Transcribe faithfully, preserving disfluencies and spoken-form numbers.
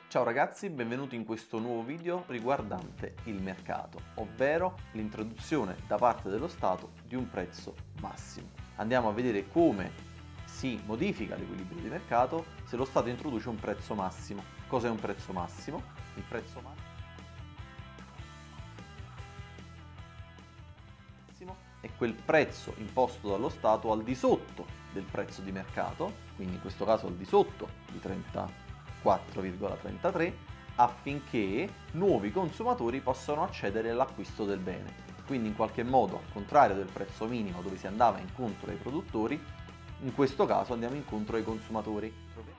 Ciao ragazzi, benvenuti in questo nuovo video riguardante il mercato, ovvero l'introduzione da parte dello Stato di un prezzo massimo. Andiamo a vedere come si modifica l'equilibrio di mercato se lo Stato introduce un prezzo massimo. Cos'è un prezzo massimo? Il prezzo massimo è quel prezzo imposto dallo Stato al di sotto del prezzo di mercato, quindi in questo caso al di sotto di trentaquattro virgola trentatré, affinché nuovi consumatori possano accedere all'acquisto del bene. Quindi in qualche modo, al contrario del prezzo minimo dove si andava incontro ai produttori, in questo caso andiamo incontro ai consumatori.